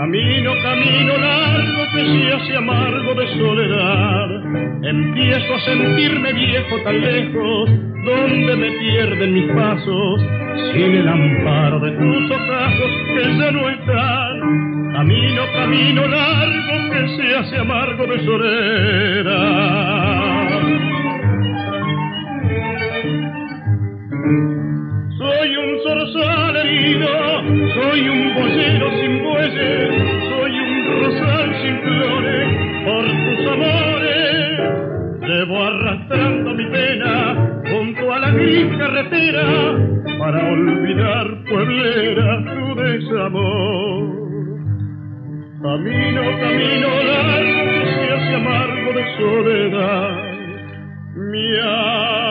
Camino, camino largo que se hace amargo de soledad. Empiezo a sentirme viejo tan lejos, donde me pierden mis pasos, sin el amparo de tus ojazos que ya no están. Camino, camino largo que se hace amargo de soledad. Soy un zorzal herido, soy un boyero sin bueyes, soy un rosal sin flores, por tus amores. Llevo arrastrando mi pena junto a la gris carretera, para olvidar, pueblera, tu desamor. Camino, camino largo que se hace amargo de soledad. Mi